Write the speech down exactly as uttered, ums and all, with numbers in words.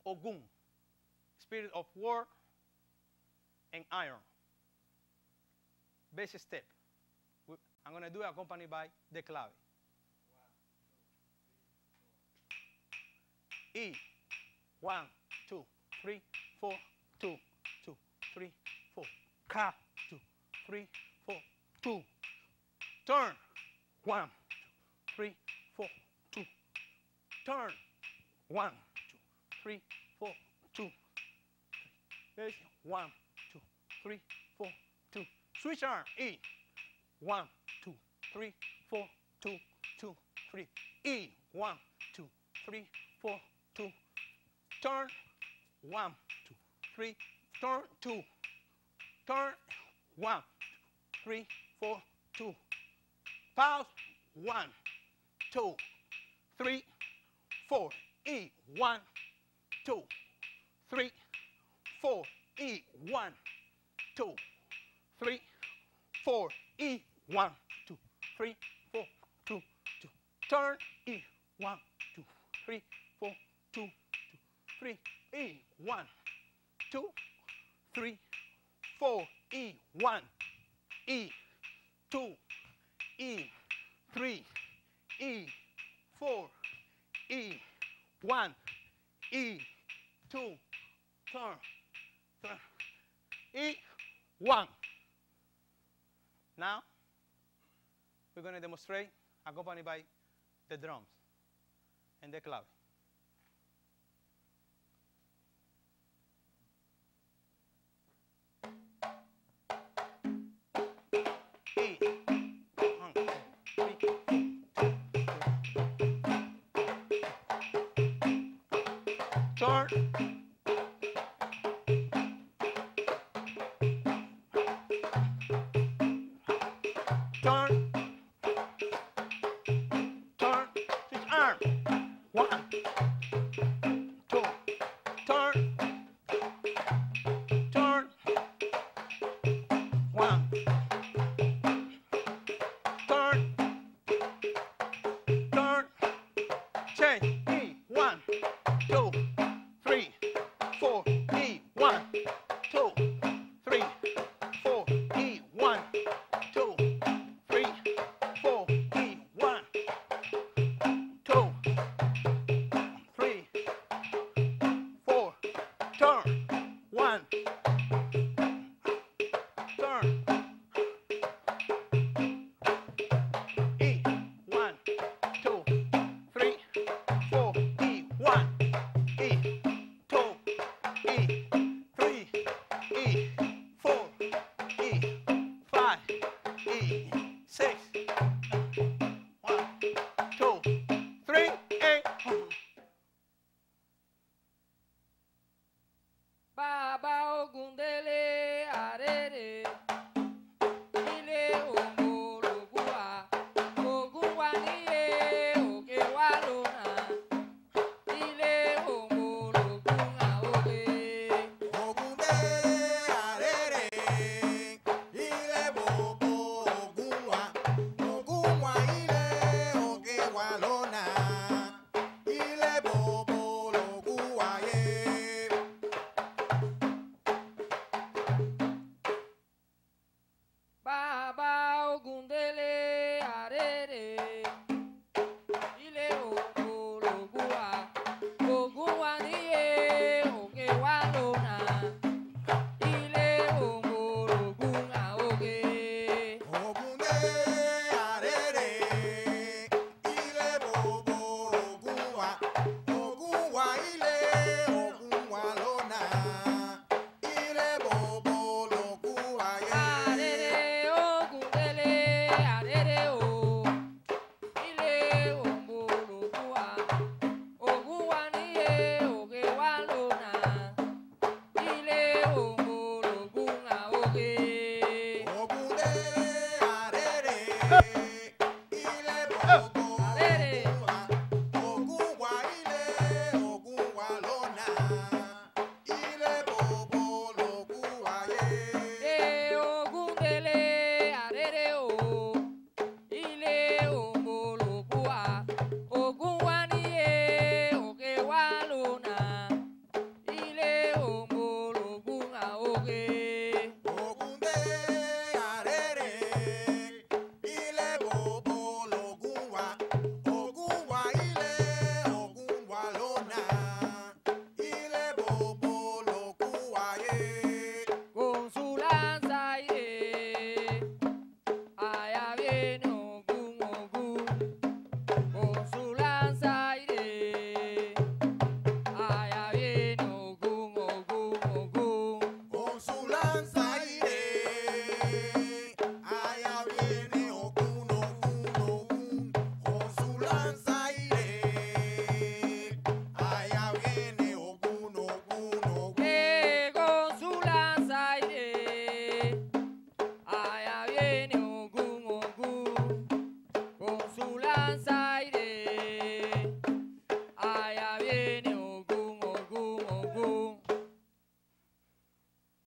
Ogun, spirit of war and iron. Basic step. I'm going to do it accompanied by the clave. E, one, two, three, four, two, two, three, four. Ka, two, three, four, two. Turn, one, two, three, four, two. Turn, one, two, three, four, two. There's one, two, three, four, two. Switch arm, E. One, two, three, four, two, two, three. E. One, two, three, four, two. Turn, one, two, three. Turn, two. Turn, one, two, three, four, two. Pause, one, two, three, four. E. One, two, three, four. E. One, two, three, four. E. One, two, three, four, two, two. Turn, E. One, two, three, four, two, two, three. E. One, two, three, four. E. One, E. Two, E. Three, E. Four, E. One, E. Two. Turn, turn. E. One. Now, we're going to demonstrate accompanied by the drums and the clave. E. One, two, three, four. Turn. Turn, turn, switch arm. One, two, turn, turn, one, turn, turn, change. E, one, two, three, four. E, one, two, three, four. E, one, two. Turn, one, turn, E, one, two, three, four, E, one, E, two, E, three, E, four, E, five, E, six, one, two, three, eight. Baba Ogundele arere, ile omologua, Ogunwa niye oke walona, ile omologunga oke. Ogundele arere, ile bobo Ogunwa, Ogunwa ile oke walona, ile bobo logua ye. Baba Ogundele arere, ile omologua, Ogunwa niye oke walona, ile omologunga oke. Ogundele arere, ile bobo Ogunwa, Ogunwa ile Ogunwa lona, ile bobo logua ye. Arere Ogundele arere o, ile omologua, Ogunwa niye oke walona, ile omologunga oke. Ogundele arere,